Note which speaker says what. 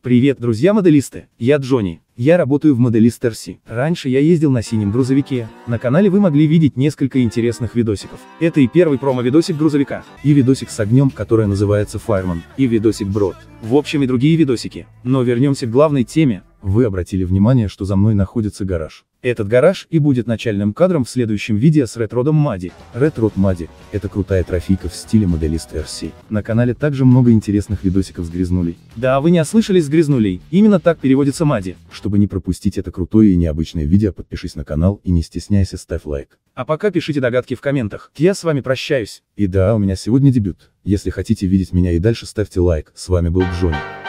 Speaker 1: Привет, друзья-моделисты, я Джонни. Я работаю в Modelist RC. Раньше я ездил на синем грузовике. На канале вы могли видеть несколько интересных видосиков. Это и первый промо-видосик грузовика, и видосик с огнем, который называется Fireman, и видосик Брод. В общем, и другие видосики. Но вернемся к главной теме. Вы обратили внимание, что за мной находится гараж. Этот гараж и будет начальным кадром в следующем видео с Red Rod'ом Muddy. Red Rod Muddy — это крутая трофейка в стиле Modelist RC. На канале также много интересных видосиков с грязнулей. Да, вы не ослышались, с грязнулей. Именно так переводится Muddy. Чтобы не пропустить это крутое и необычное видео, подпишись на канал и не стесняйся, ставь лайк. А пока пишите догадки в комментах. Я с вами прощаюсь. И да, у меня сегодня дебют. Если хотите видеть меня и дальше, ставьте лайк. С вами был Джонни.